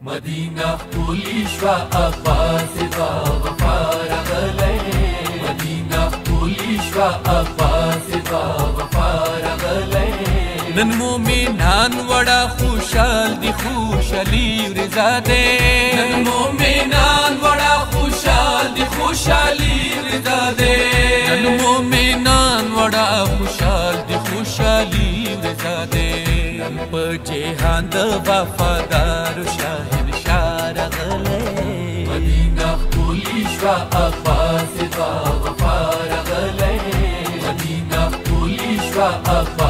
مدینه ښکلې شوه عباس باغفار غلی مدینه ښکلې شوه عباس باغفار غلی نن مومنان وړه خوشحال دي خوشحالي ورځه دی نن مومنان وړه خوشحال دي خوشحالي ورځه دی نن مومنان وړه خوشحال دي خوشحالي ورځه دی نن په جهان د وفادارو شهنشاه راغلی مدینه ښکلې شوه عباس باغفار غلی مدینه ښکلې شوه عباس